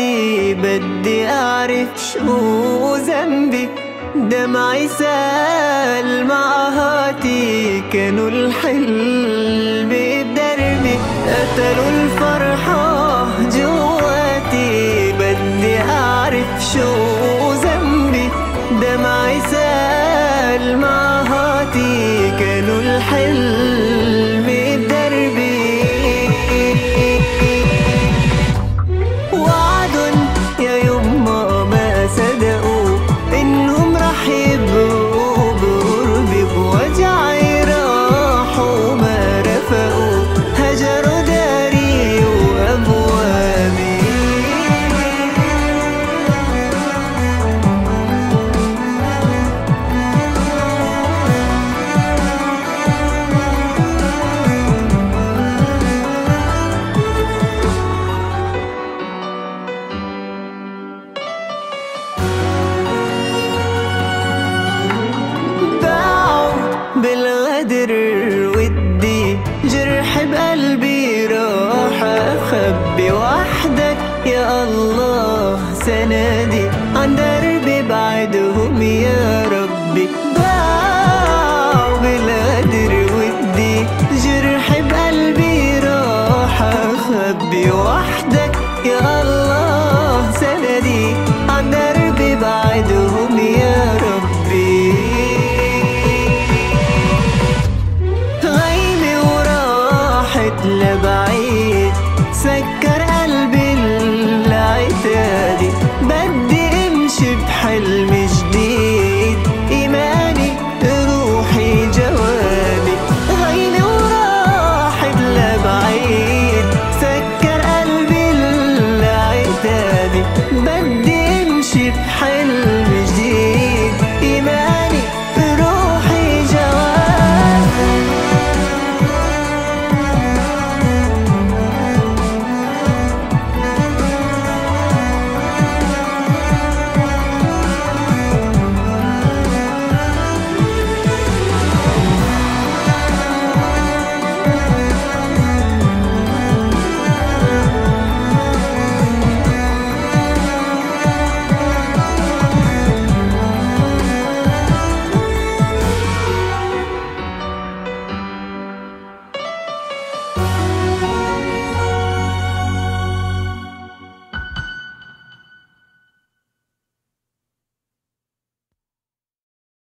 آهاتي، بدي أعرف شو ذنبي. دمعي سال مع آهاتي، كانوا الحلم ابدربي. قتلوا الفرحة جواتي، بدي أعرف شو ذنبي. دمعي سال مع آهاتي، كانوا الحلم ابدربي. وعدون يا يما ماصدقوا، إنهم رح يبقوا بقربي. بوجعي راحوا ما رفقوا، هجروا داري وأبوابي. بالغدر ودي جرح بقلبي راح أخبي. وحدك يا الله سندي، عن دربي بعدهم يا ربي. باعوا بالغدر ودي جرح بقلبي راح أخبي. وحدك